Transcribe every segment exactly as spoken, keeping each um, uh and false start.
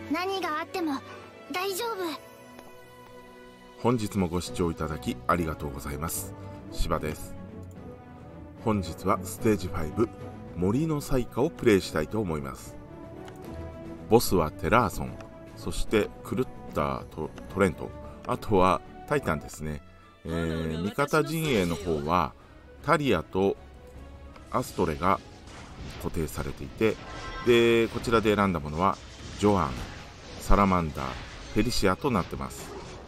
何があっても大丈夫。 本日もご視聴いただきありがとうございます。柴です。本日はステージご森の彩花をプレイしたいと思います。ボスはテラーソン、そして狂ったトトレント、あとはタイタンですね。えー、味方陣営の方はタリアとアストレが固定されていて、でこちらで選んだものはジョアン、サラマンダー、フェリシアとなってます。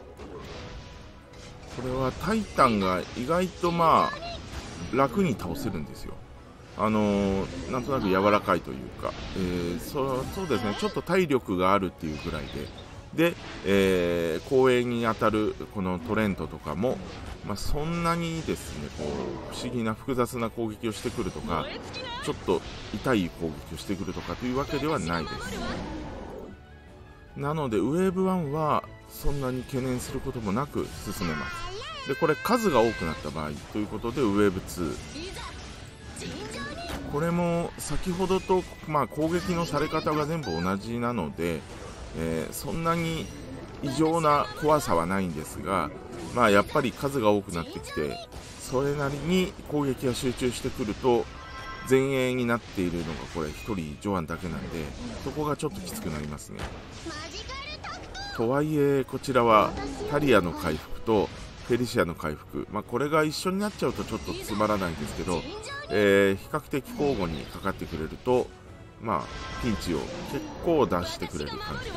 これはタイタンが意外とまあ楽に倒せるんですよ。あのー、なんとなく柔らかいというか、えー、そ, そうですね、ちょっと体力があるっていうぐらいで、で、えー、後衛に当たるこのトレントとかも、まあ、そんなにですね、こう不思議な複雑な攻撃をしてくるとか、ちょっと痛い攻撃をしてくるとかというわけではないです。なのでウェーブワンはそんなに懸念することもなく進めます。でこれ数が多くなった場合ということでウェーブツー、これも先ほどと、まあ、攻撃のされ方が全部同じなので、えー、そんなに異常な怖さはないんですが、まあ、やっぱり数が多くなってきてそれなりに攻撃が集中してくると前衛になっているのがこれひとりジョアンだけなんで、そこがちょっときつくなりますね。とはいえこちらはタリアの回復とフェリシアの回復、まあ、これが一緒になっちゃうとちょっとつまらないんですけど、えー、比較的交互にかかってくれると、まあ、ピンチを結構出してくれる感じですよね。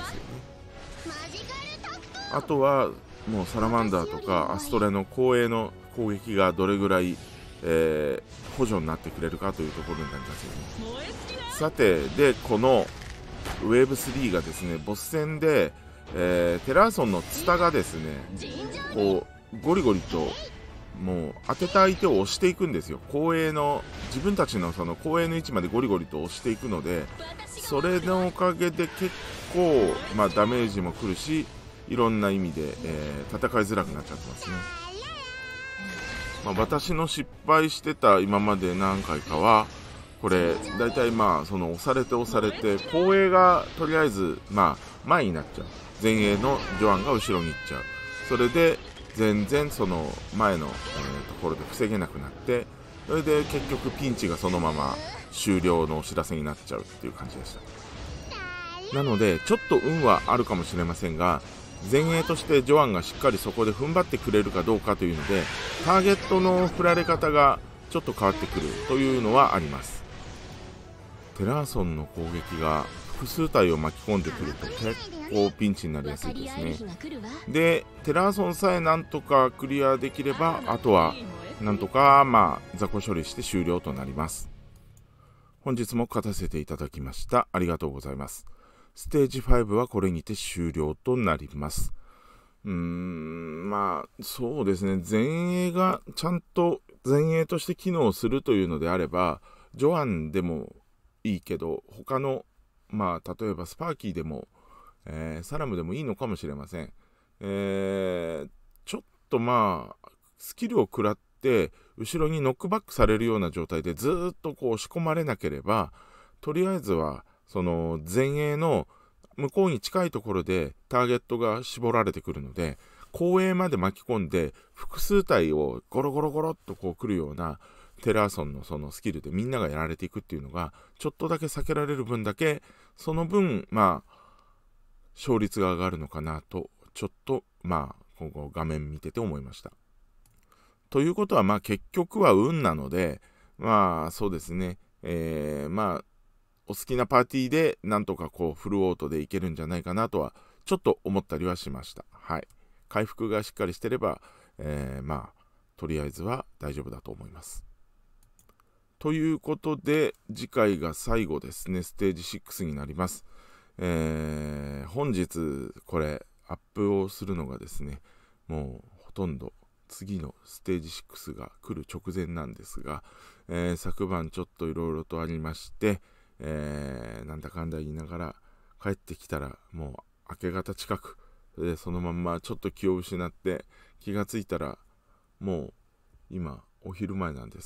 あとはもうサラマンダーとかアストレの後衛の攻撃がどれぐらい、えー、補助になってくれるかというところになりますよね。さて、でこのウェーブスリーがですね、ボス戦で、えー、テラーソンのツタがですね、こうゴリゴリともう当てた相手を押していくんですよ。後衛の自分たちのその後衛の位置までゴリゴリと押していくので、それのおかげで結構、まあ、ダメージもくるし、いろんな意味で、えー、戦いづらくなっちゃってますね。まあ、私の失敗してた今まで何回かはこれだいたいまあその押されて押されて後衛がとりあえずまあ前になっちゃう、前衛のジョアンが後ろに行っちゃう、それで全然その前の、えー、ところで防げなくなって、それで結局ピンチがそのまま終了のお知らせになっちゃうっていう感じでした。なのでちょっと運はあるかもしれませんが、前衛としてジョアンがしっかりそこで踏ん張ってくれるかどうかというので、ターゲットの振られ方がちょっと変わってくるというのはあります。テラーソンの攻撃が複数体を巻き込んでくると結構ピンチになりやすいですね。でテラーソンさえなんとかクリアできれば、あとはなんとかまあ雑魚処理して終了となります。本日も勝たせていただきました。ありがとうございます。ステージごはこれにて終了となります。うーんまあそうですね、前衛がちゃんと前衛として機能するというのであればジョアンでもいいけど、他のまあ例えばスパーキーでも、えー、サラムでもいいのかもしれません。えー、ちょっとまあスキルを食らって後ろにノックバックされるような状態でずっとこう押し込まれなければ、とりあえずはその前衛の向こうに近いところでターゲットが絞られてくるので、後衛まで巻き込んで複数体をゴロゴロゴロっとこう来るようなテラーソンのそのスキルでみんながやられていくっていうのがちょっとだけ避けられる分だけ、その分まあ勝率が上がるのかなとちょっとまあ今後画面見てて思いました。ということはまあ結局は運なので、まあそうですね、えー、まあお好きなパーティーでなんとかこうフルオートでいけるんじゃないかなとはちょっと思ったりはしました。はい、回復がしっかりしてれば、えー、まあとりあえずは大丈夫だと思います。ということで次回が最後ですね、ステージろくになります。えー、本日これアップをするのがですね、もうほとんど次のステージろくが来る直前なんですが、えー、昨晩ちょっといろいろとありまして、えー、なんだかんだ言いながら帰ってきたらもう明け方近くで、そのまんまちょっと気を失って気がついたらもう今お昼前なんですが、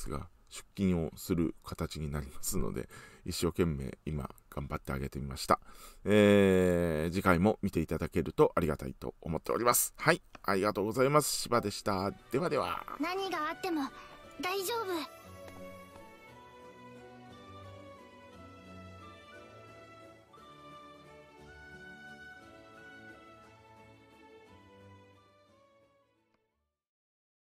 出勤をする形になりますので、一生懸命今頑張ってあげてみました。えー、次回も見ていただけるとありがたいと思っております。はい、ありがとうございます。柴でした。ではでは。 何があっても大丈夫。